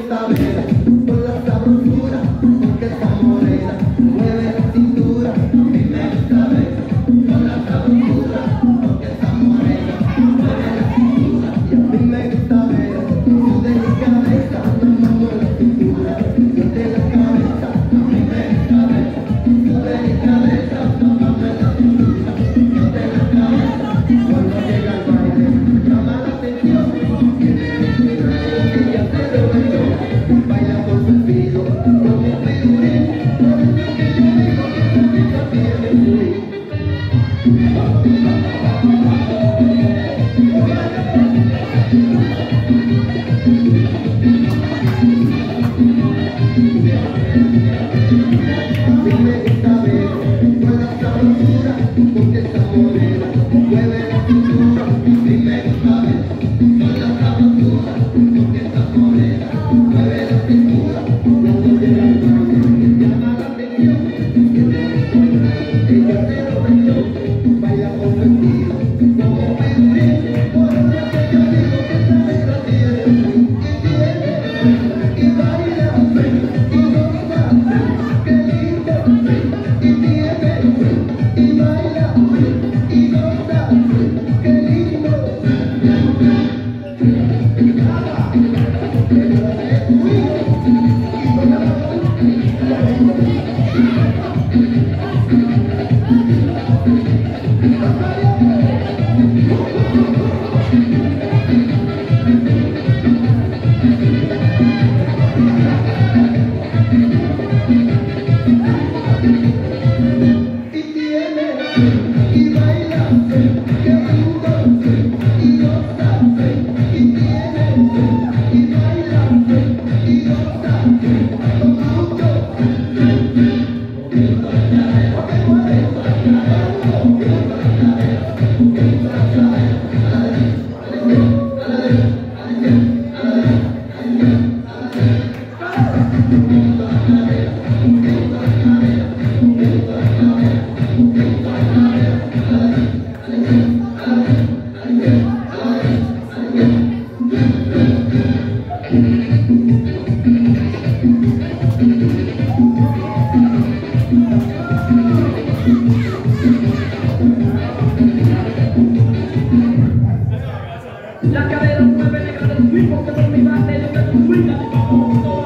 gusta ver con la sabrosura, porque está morena, mueve la cintura. A mí me gusta ver con la sabrosura, porque está morena, mueve la cintura. Y a mí me gusta ver su delicadeza, tomando la cintura. Yo de la cabeza, a mí me gusta ver su delicadeza, tomando la cintura. Yo de la cabeza, cuando llega el baile, llama la atención. Ella se lo bailó, baila por su estilo, como un figurín. Por eso que yo digo que esta chica tiene swing. A mí me gusta ver con la sabrosura, porque está morena, mueve la cintura. A mí me gusta ver con la sabrosura, porque está morena, mueve la cintura. Cuando llega el baile, llama la atención. Ella se lo bailó, baila con su estilo, como un figurín. Por eso que yo digo que esta negra tiene swing. Y baila, y goza, qué lindo. Y tiene swing, y baila, y goza, qué lindo. Y tiene, y baila, qué lindo, y goza, y tiene, y baila, y goza, con mucho. La cadera mueve, negra del swing, porque por mi base yo tengo un swing.